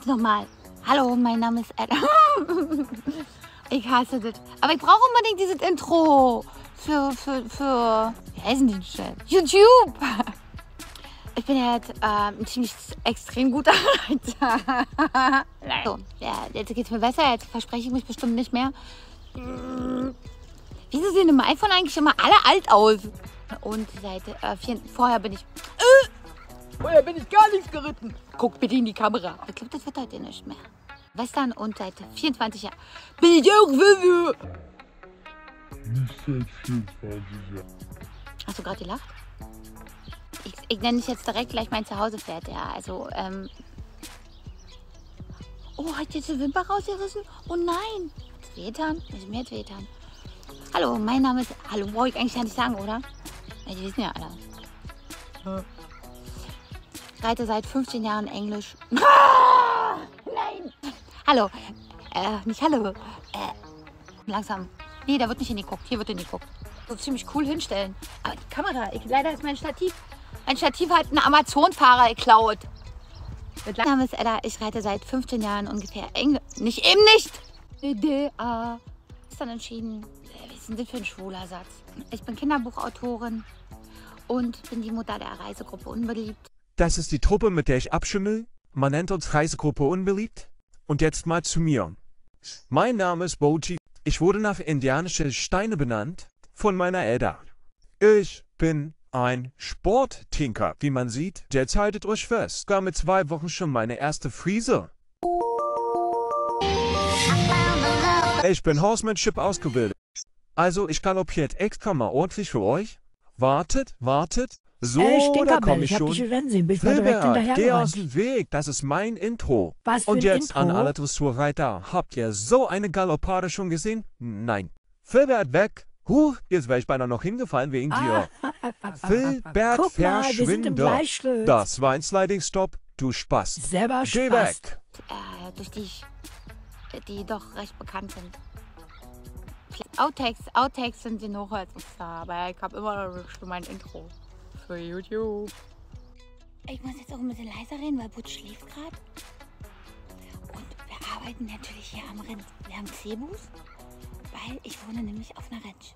nochmal. Hallo, mein Name ist Adam. Ich hasse das. Aber ich brauche unbedingt dieses Intro für wie heißen die schnell? YouTube. Ich bin ja jetzt ein ziemlich extrem guter Reiter. So, ja, jetzt geht's mir besser. Jetzt verspreche ich mich bestimmt nicht mehr. Wieso sehen im iPhone eigentlich immer alle alt aus? Und seit vorher bin ich gar nichts geritten. Guck bitte in die Kamera. Ich glaube, das wird heute nicht mehr. Western und seit 24 Jahren bin ich auch Video. Nicht seit 24 Jahren. Hast du gerade gelacht? Ich nenne dich jetzt direkt gleich mein Zuhausepferd, ja. Also, oh, hat jetzt die Wimper rausgerissen? Oh nein. Hat's wehgetan? Muss mir jetzt wehgetan. Hallo, mein Name ist... Hallo, brauche ich eigentlich gar nicht sagen, oder? Ja, die wissen ja alle. Ich reite seit 15 Jahren Englisch. Ah, nein. Hallo. Nicht hallo. Langsam. Nee, da wird nicht hingeguckt. Hier wird hingeguckt. So ziemlich cool hinstellen. Aber die Kamera, leider ist mein Stativ. Mein Stativ hat ein Amazon-Fahrer geklaut. Mein Name ist Edda. Ich reite seit 15 Jahren ungefähr Englisch. Nicht eben nicht. DDA. Ist dann entschieden. Was ist denn das für ein schwuler Satz? Ich bin Kinderbuchautorin und bin die Mutter der Reisegruppe Unbeliebt. Das ist die Truppe, mit der ich abschimmel. Man nennt uns Reisegruppe Unbeliebt. Und jetzt mal zu mir. Mein Name ist Boji. Ich wurde nach indianischen Steine benannt von meiner Edda. Ich bin ein Sporttinker, wie man sieht. Jetzt haltet euch fest. Gar mit 2 Wochen schon meine erste Frise. Ich bin Horsemanship ausgebildet. Also ich galoppiert extra mal ordentlich für euch. Wartet. So, da komme ich schon. Filbert, geh aus dem Weg, das ist mein Intro. Was für Und ein jetzt Intro? an alle Dressurreiter. Habt ihr so eine Galoppade schon gesehen? Nein. Filbert weg. Jetzt wäre ich beinahe noch hingefallen wegen dir. Filbert, Guck mal, wir sind im verschwinde. Gleichschritt. Das war ein Sliding-Stop, du Spaß. Selber Geh Spaß. weg. Durch die doch recht bekannt sind. Outtakes sind die noch als klar, aber ich habe immer noch schon mein Intro für YouTube. Ich muss jetzt auch ein bisschen leiser reden, weil Butch schläft gerade. Und wir arbeiten natürlich hier am Rind. Wir haben Cebus, weil ich wohne nämlich auf einer Ranch.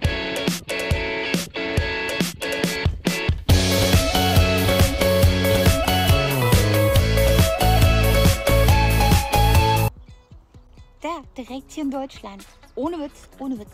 Da, direkt hier in Deutschland. Ohne Witz, ohne Witz.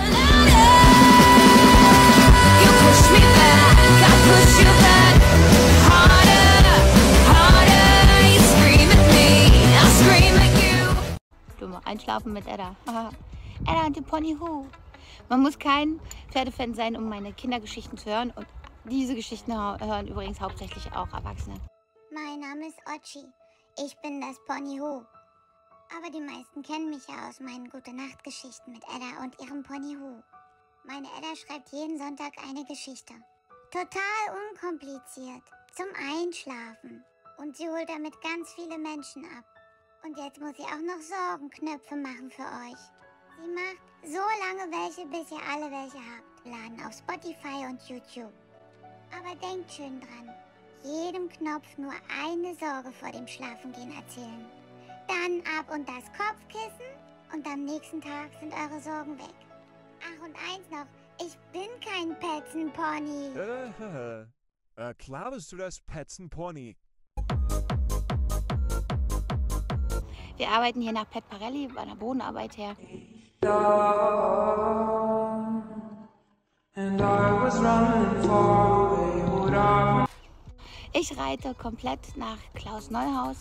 Stimme, einschlafen mit Edda. Edda und die Pony Hu. Man muss kein Pferdefan sein, um meine Kindergeschichten zu hören. Und diese Geschichten hören übrigens hauptsächlich auch Erwachsene. Mein Name ist Ochi. Ich bin das Pony Hu. Aber die meisten kennen mich ja aus meinen Gute-Nacht-Geschichten mit Edda und ihrem Pony Hu. Meine Edda schreibt jeden Sonntag eine Geschichte. Total unkompliziert. Zum Einschlafen. Und sie holt damit ganz viele Menschen ab. Und jetzt muss sie auch noch Sorgenknöpfe machen für euch. Sie macht so lange welche, bis ihr alle welche habt. Laden auf Spotify und YouTube. Aber denkt schön dran. Jedem Knopf nur eine Sorge vor dem Schlafengehen erzählen. Dann ab und das Kopfkissen und am nächsten Tag sind eure Sorgen weg. Ach, und eins noch, ich bin kein Petzenpony. Klar bist du das Petzenpony. Wir arbeiten hier nach Pat Parelli bei der Bodenarbeit her. Ich reite komplett nach Klaus Neuhaus.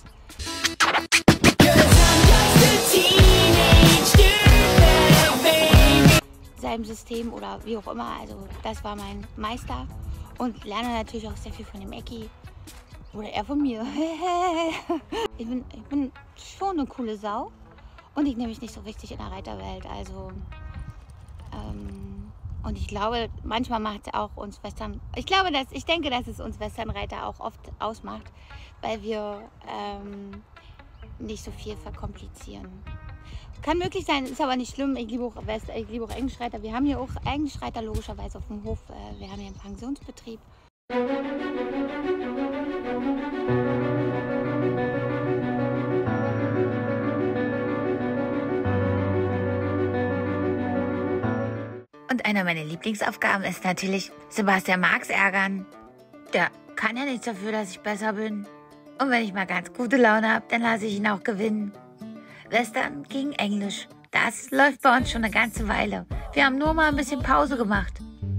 Seinem System oder wie auch immer, also das war mein Meister und lerne natürlich auch sehr viel von dem Ecki oder er von mir. Ich bin schon eine coole Sau und ich nehme mich nicht so richtig in der Reiterwelt, also und ich glaube, manchmal macht es auch uns Western, ich denke, dass es uns Westernreiter auch oft ausmacht, weil wir nicht so viel verkomplizieren. Kann möglich sein, ist aber nicht schlimm. Ich liebe auch Englischreiter. Wir haben hier auch Englischreiter logischerweise auf dem Hof. Wir haben hier einen Pensionsbetrieb. Und eine meiner Lieblingsaufgaben ist natürlich, Sebastian Marx ärgern. Der kann ja nichts dafür, dass ich besser bin. Und wenn ich mal ganz gute Laune habe, dann lasse ich ihn auch gewinnen. Western gegen Englisch. Das läuft bei uns schon eine ganze Weile. Wir haben nur mal ein bisschen Pause gemacht.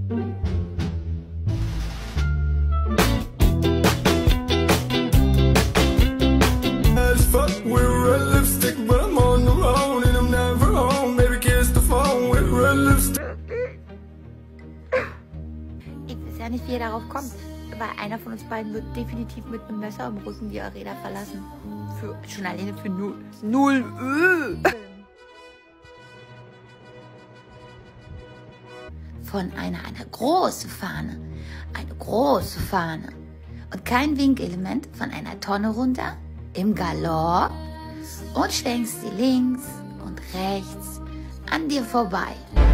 Ich weiß ja nicht, wie ihr darauf kommt. Aber einer von uns beiden wird definitiv mit einem Messer im Rücken die Arena verlassen. Schon alleine für null Öl. Von einer große Fahne. Eine große Fahne. Und kein Winkelement von einer Tonne runter. Im Galopp. Und schwenkst sie links und rechts an dir vorbei.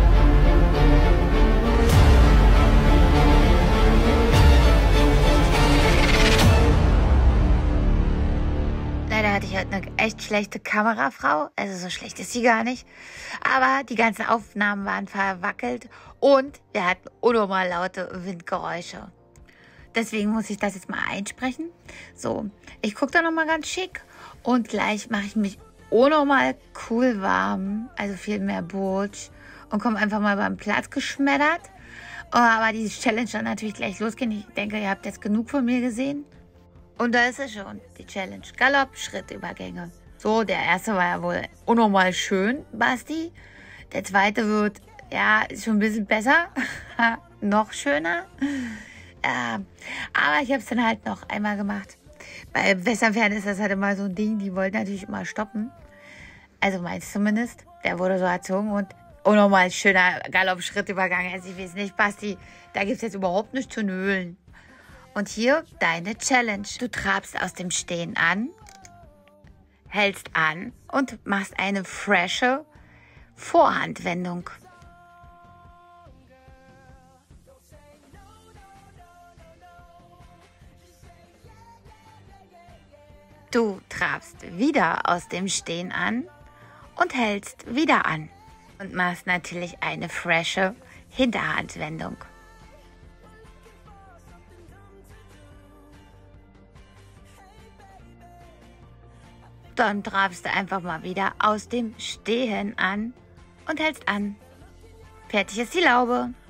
Leider hatte ich heute eine echt schlechte Kamerafrau. Also so schlecht ist sie gar nicht. Aber die ganzen Aufnahmen waren verwackelt und wir hatten unnormal laute Windgeräusche. Deswegen muss ich das jetzt mal einsprechen. So, ich gucke da nochmal ganz schick. Und gleich mache ich mich unnormal cool warm. Also viel mehr Butch. Und komme einfach mal beim Platz geschmettert. Aber die Challenge dann natürlich gleich losgehen. Ich denke, ihr habt jetzt genug von mir gesehen. Und da ist es schon, die Challenge. Galopp, Schrittübergänge. So, der erste war ja wohl unnormal schön, Basti. Der zweite wird, ja, ist schon ein bisschen besser. Noch schöner. Aber ich habe es dann halt noch einmal gemacht. Bei Westernpferden ist das halt immer so ein Ding, die wollten natürlich immer stoppen. Also meins zumindest. Der wurde so erzogen und unnormal schöner Galopp-Schrittübergang. Also ich weiß nicht, Basti, da gibt es jetzt überhaupt nichts zu nölen. Und hier deine Challenge. Du trabst aus dem Stehen an, hältst an und machst eine frische Vorhandwendung. Du trabst wieder aus dem Stehen an und hältst wieder an. Und machst natürlich eine frische Hinterhandwendung. Dann trabst du einfach mal wieder aus dem Stehen an und hältst an. Fertig ist die Laube.